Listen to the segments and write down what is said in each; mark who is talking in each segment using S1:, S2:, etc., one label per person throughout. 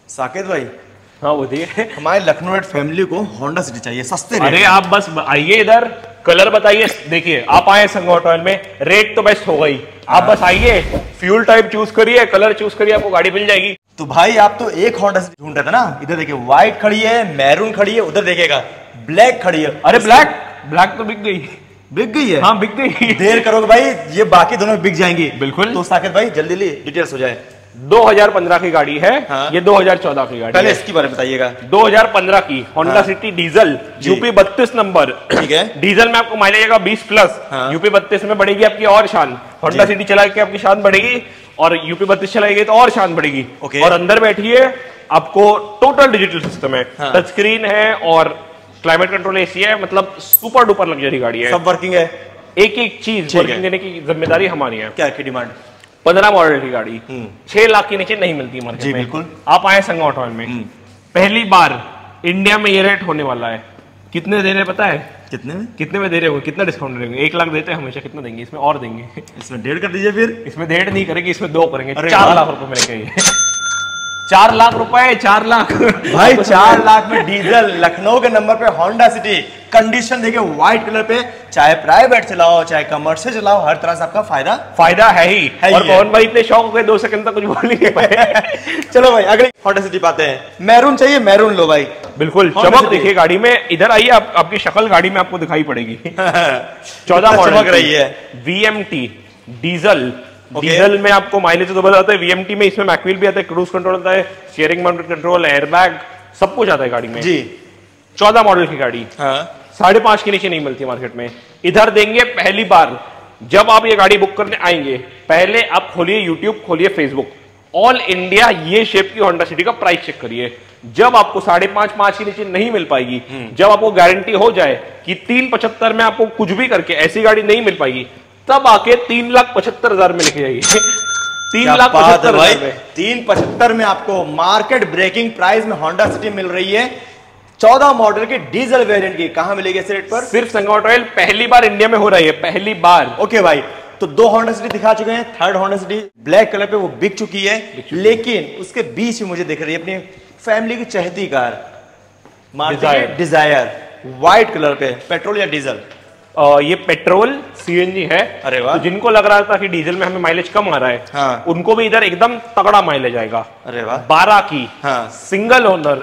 S1: साकेत भाई,
S2: हाँ बोलिए।
S1: हमारे लखनऊ फैमिली को होंडा सिटी चाहिए सस्ते रेट।
S2: अरे आप बस आइए इधर, कलर बताइए। देखिए आप आए संघ ऑटो में, रेट तो बेस्ट हो गई। आप बस आइए, फ्यूल टाइप चूज करिए, कलर चूज करिए, आपको गाड़ी मिल जाएगी।
S1: तो भाई आप तो एक होंडा सिटी ढूंढ रहे थे ना, इधर देखिए व्हाइट खड़ी है, मैरून खड़ी है, उधर देखिएगा ब्लैक खड़ी है।
S2: अरे ब्लैक तो बिक गई।
S1: बिक गई है?
S2: हाँ बिक गई।
S1: देर करोगे भाई, ये बाकी दोनों बिक जाएंगी।
S2: बिल्कुल।
S1: तो साकेत भाई जल्दी ली, डिटेल्स हो जाए।
S2: 2015 की गाड़ी है।
S1: हाँ।
S2: ये 2014 की गाड़ी
S1: पहले
S2: है।
S1: इसके बारे में बताइएगा।
S2: 2015 की Honda City diesel, UP 32 number.
S1: ठीक है।
S2: डीजल में आपको माइलेज आएगा 20+।
S1: हाँ।
S2: यूपी 32 में बढ़ेगी आपकी और शान। होंडा सिटी चला के आपकी शान बढ़ेगी, और यूपी 32 चलाएगी तो और शान बढ़ेगी।
S1: ओके।
S2: और अंदर बैठिए, आपको टोटल डिजिटल सिस्टम है।
S1: हाँ।
S2: टच स्क्रीन है और क्लाइमेट कंट्रोल एसी है, मतलब सुपर डुपर लग्जरी गाड़ी है।
S1: सब वर्किंग है,
S2: एक एक चीज वर्किंग देने की जिम्मेदारी हमारी है।
S1: क्या की डिमांड?
S2: 15 मॉडल की गाड़ी 6 लाख के नीचे नहीं मिलती मार्केट में।
S1: बिल्कुल।
S2: आप आए संघ ऑटो में, पहली बार इंडिया में ये रेट होने वाला है। कितने दे रहे पता है? कितने में दे रहे हो? कितना डिस्काउंट देंगे? 1 लाख देते हैं हमेशा, कितना देंगे? इसमें और देंगे।
S1: इसमें 1.5 कर दीजिए फिर।
S2: इसमें 1.5 नहीं करेंगे, इसमें 2 करेंगे। 4
S1: वाह।
S2: लाख रुपए मिलेंगे ये। 4 लाख रुपए, 4 लाख
S1: भाई 4 लाख में डीजल, लखनऊ के नंबर पे होंडा सिटी, कंडीशन देखिए व्हाइट कलर पे, चाहे प्राइवेट चलाओ चाहे कमर्शियल चलाओ, हर तरह से आपका फायदा
S2: है ही। और कौन भाई इतने शौक हो गए 2 सेकंड तक कुछ बोल नहीं पाए।
S1: चलो भाई अगली होंडा सिटी पाते हैं। मैरून चाहिए, मैरून लो भाई।
S2: बिल्कुल, चमक देखिए गाड़ी में। इधर आइए, आपकी शक्ल गाड़ी में आपको दिखाई पड़ेगी। 14 मॉडल
S1: चमक रही है।
S2: VMT diesel. डीजल में आपको माइलेज तो बता आता है। VMT में इसमें मैकविल भी आता है, क्रूज कंट्रोल आता है, स्टीयरिंग माउंटेड कंट्रोल, एयरबैग, सब कुछ आता है गाड़ी में
S1: जी।
S2: 14 मॉडल की गाड़ी।
S1: हाँ।
S2: 5.5 के नीचे नहीं मिलती मार्केट में। इधर देंगे पहली बार। जब आप ये गाड़ी बुक करने आएंगे, पहले आप खोलिए यूट्यूब, खोलिए फेसबुक, ऑल इंडिया ये शेप की होंडा सिटी का प्राइस चेक करिए। जब आपको 5.5 के नीचे नहीं मिल पाएगी, जब आपको गारंटी हो जाए कि 375 में आपको कुछ भी करके ऐसी गाड़ी नहीं मिल पाएगी, तब आके 3,75,000 में लेके जाइए। 3,75,000
S1: 375 में आपको मार्केट ब्रेकिंग प्राइस में होंडा सिटी मिल रही है। 14 मॉडल की डीजल वेरिएंट की। कहां मिलेगी इस रेट पर?
S2: सिर्फ संघ ऑटो पहली बार इंडिया में हो रही है, पहली बार।
S1: ओके भाई, तो 2 होंडा सिटी दिखा चुके हैं। Third Honda City black colour पे वो बिक चुकी है, लेकिन उसके बीच में मुझे दिख रही है अपनी फैमिली की चहेती car, Maruti Dzire, white colour पे। पेट्रोल या डीजल?
S2: ये पेट्रोल CNG है।
S1: अरे वाह।
S2: तो जिनको लग रहा था कि डीजल में हमें माइलेज कम आ रहा है,
S1: हाँ।
S2: उनको भी इधर एकदम तगड़ा माइलेज आएगा।
S1: अरे वाह।
S2: 12 की,
S1: हाँ।
S2: सिंगल ओनर,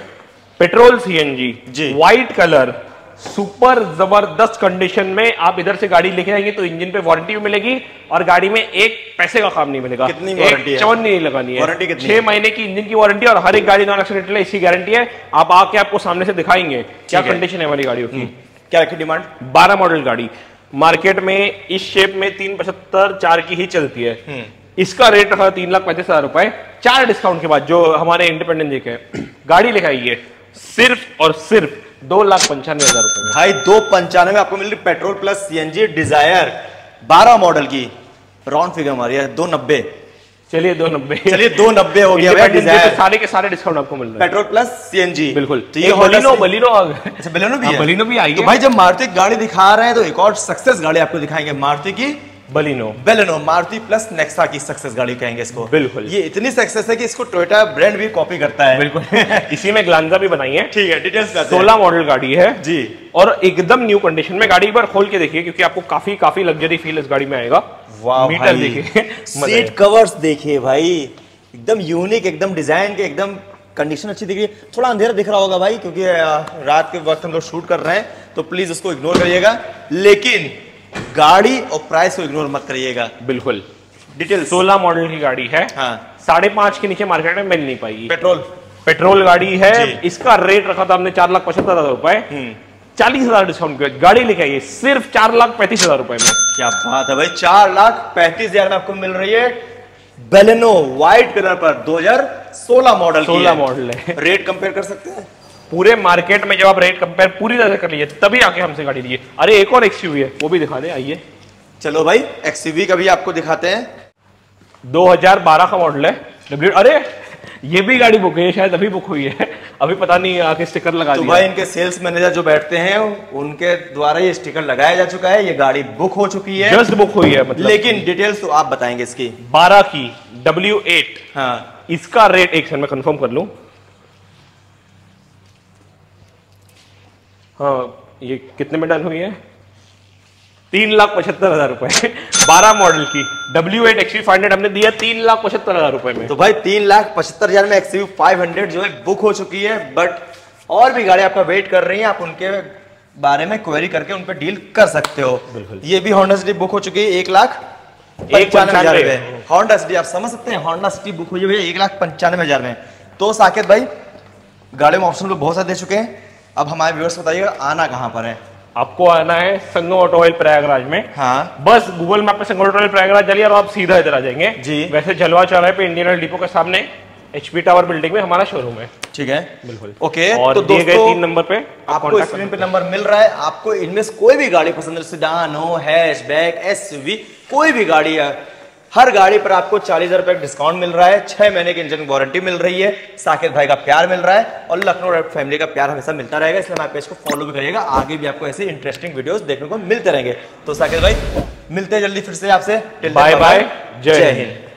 S2: पेट्रोल CNG
S1: जी,
S2: व्हाइट कलर, सुपर जबरदस्त कंडीशन में आप इधर से गाड़ी लेके आएंगे तो इंजन पे वारंटी भी मिलेगी, और गाड़ी में एक पैसे का काम नहीं मिलेगा।
S1: कितनी वारंटी है?
S2: चवन नहीं लगानी है।
S1: वारंटी कितनी?
S2: 6 महीने की इंजन की वारंटी, और हर एक गाड़ी नॉन एक्सीडेंटल है, इसकी गारंटी है। आप आके आपको सामने से दिखाएंगे क्या कंडीशन है हमारी गाड़ियों की।
S1: क्या रखी डिमांड?
S2: 12 मॉडल गाड़ी मार्केट में इस शेप में 375 4 की ही चलती है। इसका रेट रखा 3,35,000 रुपए। 4 डिस्काउंट के बाद जो हमारे इंडिपेंडेंट देखे गाड़ी लेके आई है, सिर्फ और सिर्फ 2,95,000 रुपए में।
S1: भाई 295 में आपको मिल रही petrol plus CNG Dzire 12 model की। राउंड फिगर हमारी है 290।
S2: चलिए 290।
S1: चलिए 290 हो गया।
S2: डिजायर सारे के सारे डिस्काउंट आपको मिल रहे हैं।
S1: Petrol plus CNG।
S2: बिल्कुल।
S1: तो ये
S2: बलिनो
S1: अच्छा बलिनो भी है।
S2: बलिनो भी आई है।
S1: तो भाई जब मारुति गाड़ी दिखा रहे हैं तो एक और सक्सेस गाड़ी आपको दिखाएंगे, मारुति की
S2: बलिनो।
S1: मारुति प्लस नेक्सा की सक्सेस गाड़ी कहेंगे इसको।
S2: बिल्कुल।
S1: ये इतनी सक्सेस है कि इसको टोयोटा ब्रांड भी कॉपी करता है।
S2: बिल्कुल। इसी में ग्लांजा भी बनाई है।
S1: ठीक है, डिटेल्स
S2: 16 मॉडल गाड़ी है
S1: जी,
S2: और एकदम न्यू कंडीशन में। गाड़ी एक बार खोल के देखिए, क्योंकि आपको काफी लग्जरी फील इस गाड़ी में आएगा।
S1: वाह
S2: मीटर
S1: भाई,
S2: देखिए,
S1: सीट कवर्स देखिए भाई, एकदम यूनिक, एकदम डिजाइन के, एकदम कंडीशन अच्छी दिख रही है। थोड़ा अंधेरा दिख रहा होगा भाई, क्योंकि रात के वक्त हम लोग शूट कर रहे हैं, तो प्लीज उसको इग्नोर करिएगा, लेकिन गाड़ी और प्राइस को इग्नोर मत करिएगा।
S2: बिल्कुल।
S1: डिटेल
S2: 16 मॉडल की गाड़ी है।
S1: हाँ।
S2: 5.5 के नीचे मार्केट में मिल नहीं पाएगी।
S1: पेट्रोल
S2: गाड़ी है। इसका रेट रखा था हमने 4,75,000 रुपए। 40,000 डिस्काउंट गाड़ी लेके आइए सिर्फ 4,35,000 रुपए में।
S1: क्या बात है भाई, 4,35,000 में आपको मिल रही है बेलेनो व्हाइट कलर पर 2016 मॉडल।
S2: 16 मॉडल है।
S1: रेट कंपेयर कर सकते हैं
S2: पूरे मार्केट में। जब आप रेट कंपेयर पूरी तरह से कर लीजिए तभी आके हमसे गाड़ी लीजिए। अरे एक और XUV है, वो भी दिखा दे, आइए।
S1: चलो भाई XUV का भी आपको दिखाते हैं।
S2: 2012 का मॉडल है। अरे ये भी गाड़ी बुक है, शायद अभी बुक हुई है, अभी पता नहीं आके स्टिकर लगा दिया।
S1: तो भाई इनके सेल्स मैनेजर जो बैठते हैं उनके द्वारा ये स्टिकर लगाया जा चुका है। ये गाड़ी बुक हो चुकी है,
S2: जस्ट बुक हुई है मतलब।
S1: लेकिन डिटेल्स तो आप बताएंगे इसकी।
S2: 12 की W8।
S1: हाँ।
S2: इसका रेट एक सेकंड में कंफर्म कर लूं। हाँ, ये कितने में डन हुई है? 3,75,000 रुपए 12 मॉडल की W8 XUV500 हमने दिया 3,75,000 रुपए में।
S1: तो भाई 3,75,000 में XUV500 जो है बुक हो चुकी है, बट और भी गाड़ी आपका वेट कर रही है, आप उनके बारे में क्वेरी करके उन पर डील कर सकते हो।
S2: बिल्कुल।
S1: ये भी होंडा सिटी बुक हो चुकी है 1,95,000 रुपए। होंडा सिटी आप समझ सकते हैं, होंडा सिटी बुक हुई है 1,95,000 में। तो साकेत भाई गाड़ी में ऑप्शन बहुत सारे दे चुके हैं, अब हमारे व्यूअर्स बताइएगा आना कहाँ पर है?
S2: आपको आना है संगम ऑटोमोबाइल प्रयागराज में।
S1: हाँ,
S2: बस गूगल मैप पे संगम ऑटोमोबाइल प्रयागराज डालिए और आप सीधा इधर आ जाएंगे
S1: जी।
S2: वैसे झलवा चौराहे पे इंडियन ऑयल डिपो के सामने HP टावर बिल्डिंग में हमारा शोरूम है।
S1: ठीक है,
S2: बिल्कुल।
S1: ओके।
S2: और
S1: तो
S2: दिए गए
S1: दोस्तों
S2: 3 नंबर पे
S1: आपको स्क्रीन पे नंबर मिल रहा है, आपको इनमें से कोई भी गाड़ी पसंद है, सेडान हो, हैचबैक, SUV, कोई भी गाड़ी है, हर गाड़ी पर आपको 40,000 रुपए डिस्काउंट मिल रहा है, 6 महीने की इंजन वारंटी मिल रही है, साकेत भाई का प्यार मिल रहा है और लखनऊ फैमिली का प्यार हमेशा मिलता रहेगा। इसलिए हमारे पेज को फॉलो भी करिएगा, आगे भी आपको ऐसे इंटरेस्टिंग वीडियोस देखने को मिलते रहेंगे। तो साकेत भाई मिलते हैं जल्दी फिर से आपसे।
S2: बाय बाय, जय हिंद।